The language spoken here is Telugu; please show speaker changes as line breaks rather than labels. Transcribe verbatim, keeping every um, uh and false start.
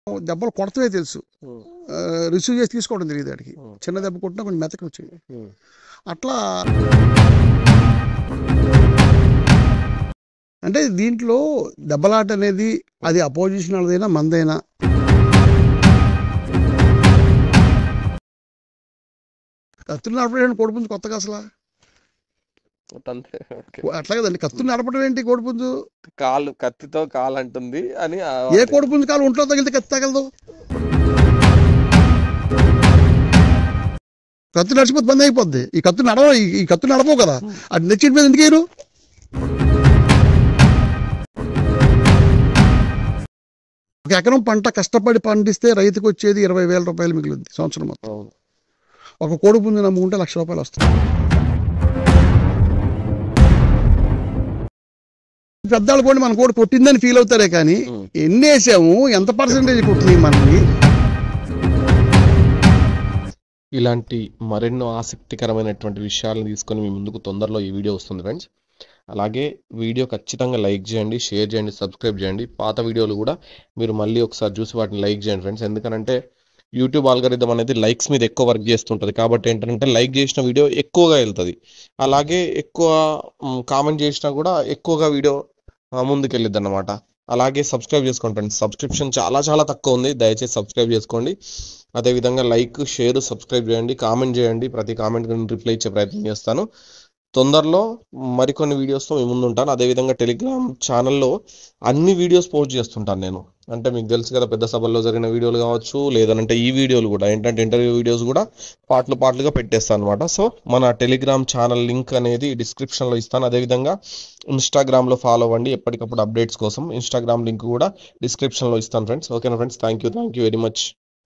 దెబ్బలు కొడతవే తెలుసు, రిసీవ్ చేసి తీసుకోవడం తెలియదు వాడికి. చిన్న దెబ్బ కొట్టినా కొంచెం మెతకు వచ్చేది. అట్లా అంటే దీంట్లో దెబ్బలాట అనేది అది అపోజిషన్ వాళ్ళదైనా మందైనా కత్తులు నడపడం కోడిపుంజు కొత్తగా అసలు అట్లా కదండి. కత్తులు నడపడం ఏంటి? కోడిపుంజు
కాలు కత్తితో కాలు అంటుంది అని.
ఏ కోడిపుంజు కాలు ఒంట్లో తగిలితే కత్తి తగలదు. కత్తి నడిచిపోతే బంద్ అయిపోద్ది. ఈ కత్తి నడవ ఈ కత్తి నడపవు కదా, అది నెచ్చిన మీద ఎందుకు వేయరు? ఒక ఎకరం పంట కష్టపడి పండిస్తే రైతుకు వచ్చేది ఇరవై వేల రూపాయలు మిగులుద్ది సంవత్సరం మొత్తం. ఒక కోడిపుంజు నమ్ముకుంటే లక్ష రూపాయలు వస్తాయి. పెద్దవాళ్ళు కూడా మన కోడి కొట్టిందని ఫీల్ అవుతారే కానీ ఎన్ని వేసాము, ఎంత పర్సెంటేజ్ కొట్టినాయి మనకి.
ఇలాంటి మరెన్నో ఆసక్తికరమైనటువంటి విషయాలను తీసుకొని మీ ముందుకు తొందరలో ఈ వీడియో వస్తుంది ఫ్రెండ్స్. అలాగే వీడియో ఖచ్చితంగా లైక్ చేయండి, షేర్ చేయండి, సబ్స్క్రైబ్ చేయండి. పాత వీడియోలు కూడా మీరు మళ్ళీ ఒకసారి చూసి వాటిని లైక్ చేయండి ఫ్రెండ్స్. ఎందుకంటే యూట్యూబ్ ఆల్గరిథం అనేది లైక్స్ మీద ఎక్కువ వర్క్ చేస్తుంటుంది. కాబట్టి ఏంటంటే లైక్ చేసిన వీడియో ఎక్కువగా వెళ్తుంది. అలాగే ఎక్కువ కామెంట్ చేసినా కూడా ఎక్కువగా వీడియో ముందుకు వెళ్ళిద్ది అన్నమాట. అలాగే సబ్స్క్రైబ్ చేసుకోండి ఫ్రెండ్స్. సబ్స్క్రిప్షన్ చాలా చాలా తక్కువ ఉంది, దయచేసి సబ్స్క్రైబ్ చేసుకోండి. అదేవిధంగా లైక్, షేర్, సబ్స్క్రైబ్ చేయండి, కామెంట్ చేయండి. ప్రతి కామెంట్ రిప్లై ఇచ్చే ప్రయత్నం చేస్తాను. తొందరలో మరికొన్ని వీడియోస్తో మీ ముందు ఉంటాను. అదేవిధంగా టెలిగ్రామ్ ఛానల్లో అన్ని వీడియోస్ పోస్ట్ చేస్తుంటాను నేను. అంటే మీకు తెలుసు కదా, పెద్ద సభల్లో జరిగిన వీడియోలు కావచ్చు, లేదంటే ఈ వీడియోలు కూడా ఏంటంటే ఇంటర్వ్యూ వీడియోస్ కూడా పార్ట్లు పార్ట్లుగా పెట్టేస్తాను అనమాట. సో మన టెలిగ్రామ్ ఛానల్ లింక్ అనేది డిస్క్రిప్షన్లో ఇస్తాను. అదేవిధంగా ఇన్స్టాగ్రామ్లో ఫాలో అవ్వండి ఎప్పటికప్పుడు అప్డేట్స్ కోసం. ఇన్స్టాగ్రామ్ లింక్ కూడా డిస్క్రిప్షన్లో ఇస్తాను ఫ్రెండ్స్. ఓకేనా friends, thank you thank you very much.